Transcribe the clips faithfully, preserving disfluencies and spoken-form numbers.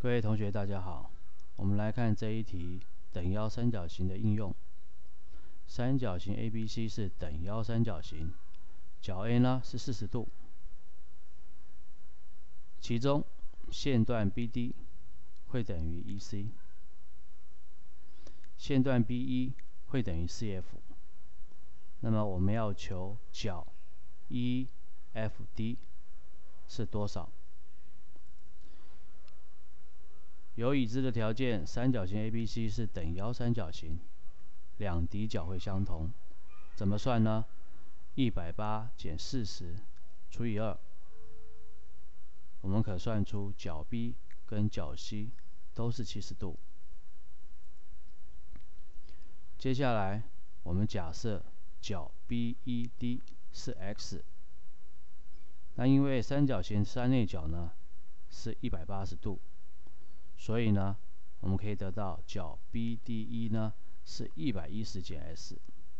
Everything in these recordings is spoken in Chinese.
各位同学，大家好。我们来看这一题等腰三角形的应用。三角形 A B C 是等腰三角形，角 A 呢是四十度，其中线段 B D 会等于 E C， 线段 B E 会等于 C F。那么我们要求角 E F D 是多少？有已知的条件，三角形 A B C 是等腰三角形，两底角会相同。怎么算呢？一百八减四十除以二，我们可算出角 B 跟角 C 都是七十度。接下来，我们假设角 B E D 是 x， 那因为三角形三内角呢是一百八十度。所以呢，我们可以得到角 B D E 呢是一百一十减 s。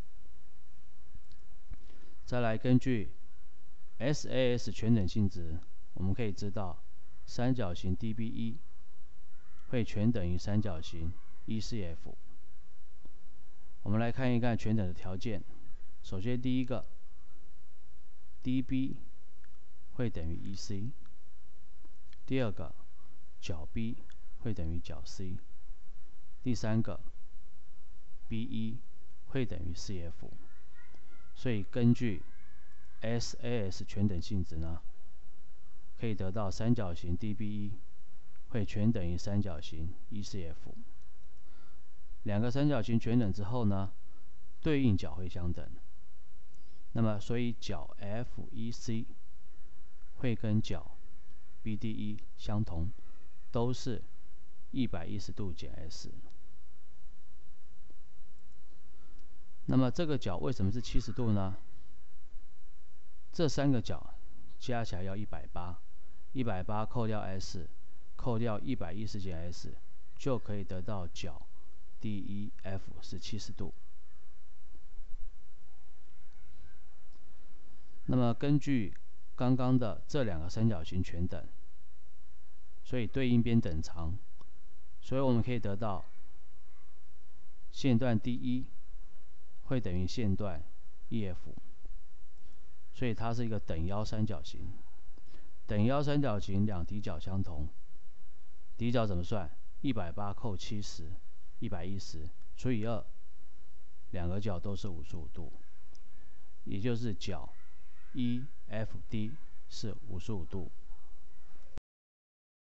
再来根据 S A S 全等性质，我们可以知道三角形 D B E 会全等于三角形 E C F。我们来看一看全等的条件。首先第一个 ，D B 会等于 E C。第二个，角 B 会等于角 C， 第三个 B E 会等于 C F， 所以根据 S A S 全等性质呢，可以得到三角形 D B E 会全等于三角形 E C F。两个三角形全等之后呢，对应角会相等。那么所以角 F E C 会跟角 B D E 相同，都是一百一十度减 s。那么这个角为什么是七十度呢？这三个角加起来要一百八， 一百八扣掉 s， 扣掉一百一十减 s， 就可以得到角 D E F 是七十度。那么根据刚刚的这两个三角形全等，所以对应边等长，所以我们可以得到线段 D E 会等于线段 E F， 所以它是一个等腰三角形。等腰三角形两底角相同，底角怎么算？一百八扣七十，一百一十除以二，两个角都是五十五度，也就是角 E F D 是五十五度。